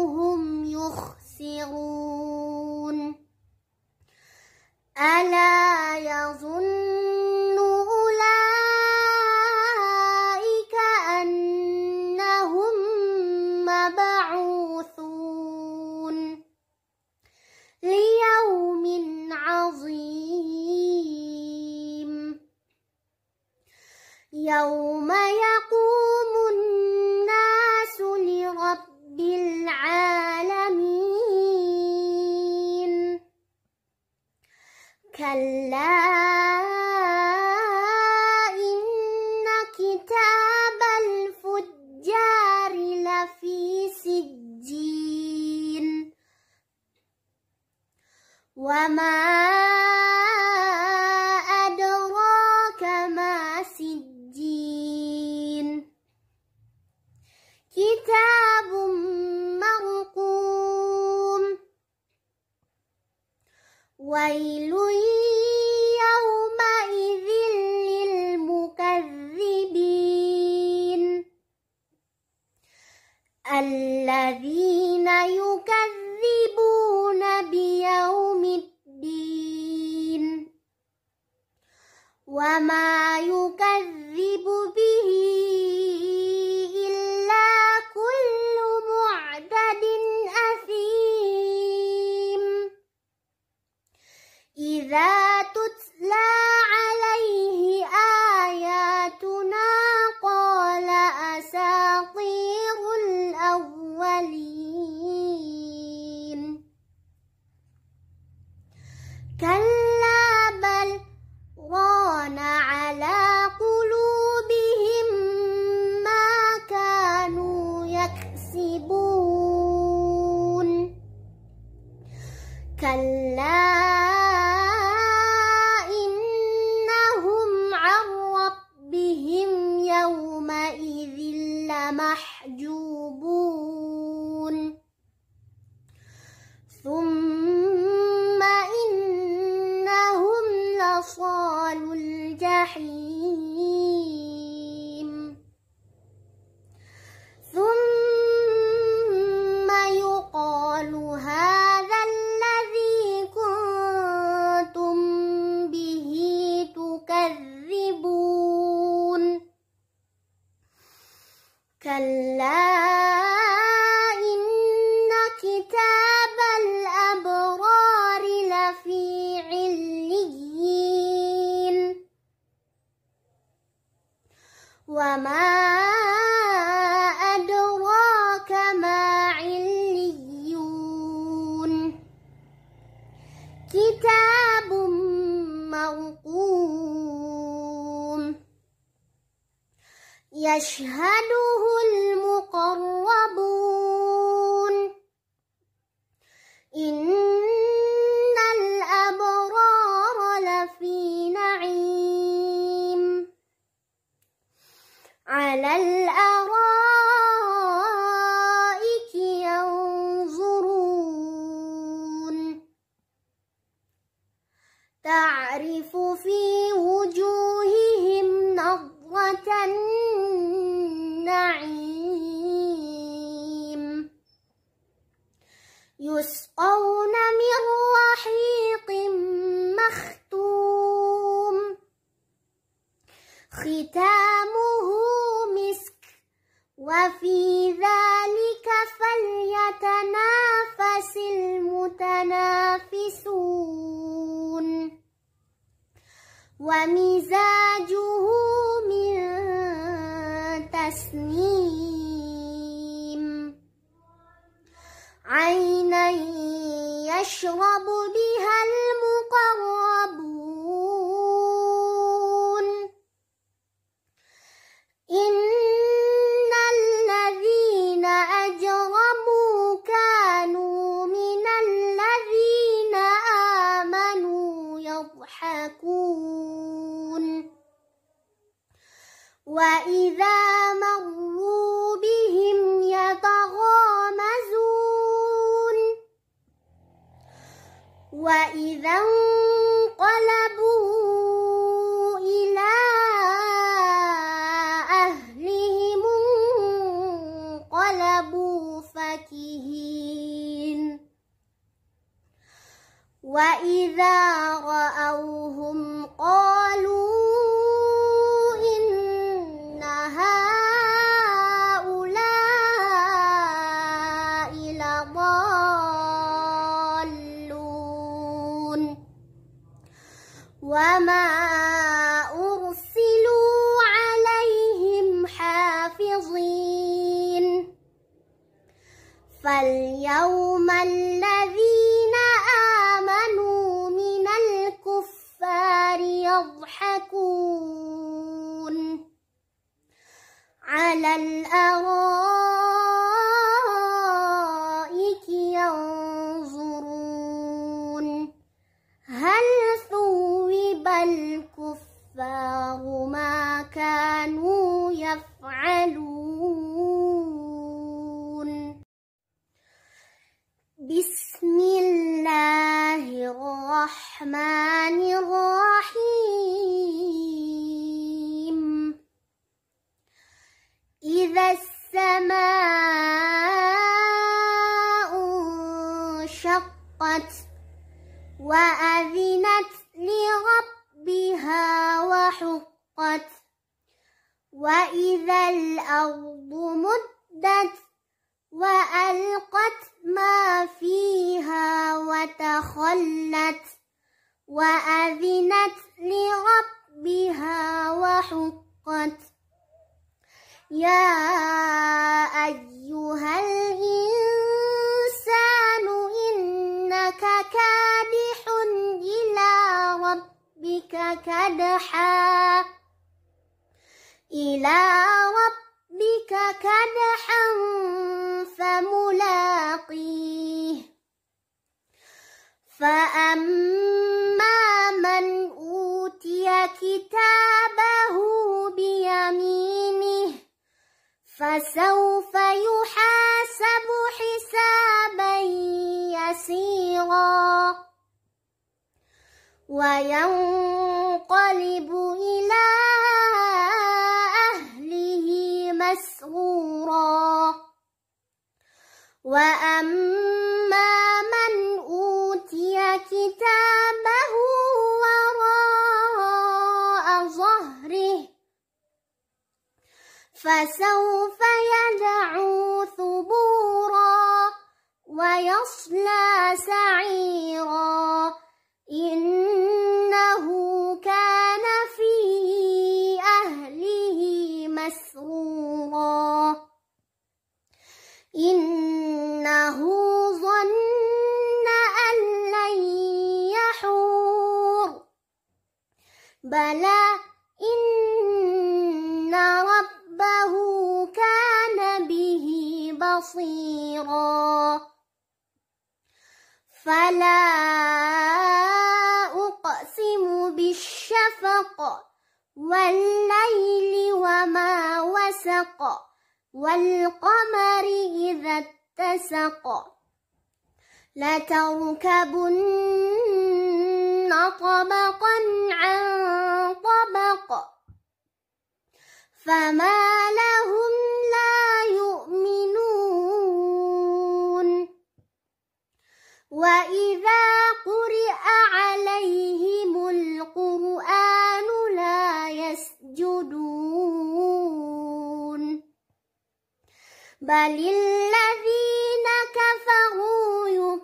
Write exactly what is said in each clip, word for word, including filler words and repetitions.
هم يخسرون ألا يظن أولئك أنهم مبعوثون ليوم عظيم يوم يقوم الناس لرب العالمين كلا إن كتاب الفجار لفي سجين وما أدراك ما سجين كتاب مرقوم ويل يومئذ للمكذبين الذين يكذبون بيوم الدين وما يكذب به إلا كل معتد أثيم إذا تتلى عليه آياتنا قال أساطير الأولين كلا بل ران على قلوبهم ما كانوا يكسبون كلا إنهم عن ربهم يومئذ لمحجوبون ثم إنهم لصالو الجحيم ثم يقال هذا الذي كنتم به تكذبون كلا إن كتاب الأبرار لفي عليين وما أدراك ما عليون كتاب مرقوم يشهده المقربون إن الأبرار لفي نعيم على الأرائك ينظرون تعرف في وجوههم نضرة النعيم يسقون من رحيق مختوم ختامه مسك وفي ذلك فليتنافس المتنافسون ومزاجه من تسنيم عينا يشرب بها المقربون إن الذين أجرموا كانوا من الذين آمنوا يضحكون وإذا مروا بهم يتغامزون وإذا انقلبوا إلى أهلهم انقلبوا فكهين وإذا رأوهم قالوا إن هؤلاء لضالون وما أرسلوا عليهم حافظين فاليوم الذين آمنوا من الكفار يضحكون على الأرائك ينظرون هل ثوب الكفار ما كانوا يفعلون بسم الله الرحمن الرحيم إذا السماء انشقت وأذنت لربها وحقت وإذا الأرض مدت وألقت ما فيها وتخلت وأذنت لربها وحقت يا أيها الإنسان إنك كادح إلى ربك كدحا إلى ربك كدحا فملاقيه فأما من أوتي كتابه بيمينه فسوف يحاسب حسابا يسيرا وينقلب إلى أهله مسرورا وأما من أوتي كتابه وراء ظهره فسوف يدعو ثبورا ويصلى سعيرا إنه كان في أهله مسرورا إنه ظن أن لن يحور بلى إن ربه كان به بصيرا فلا أقسم بالشفق والليل وما وسق والقمر إذا اتسق لتركبن طبقا عن طبق فما لهم لا يؤمنون وإذا قرئ عليهم القرآن لا يسجدون بل الذين كفروا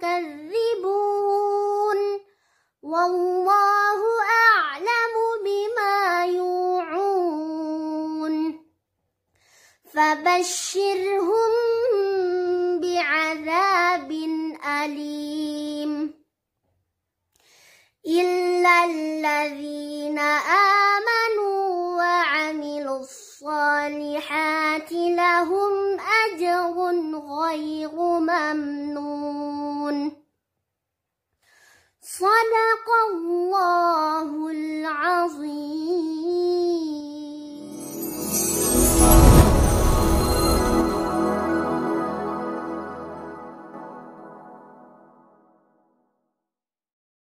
يكذبون والله أعلم بما يوعون فبشرهم بعذاب أليم إلا الذين آمنوا وعملوا الصالحات لهم أجر غير ممنون صدق الله العظيم.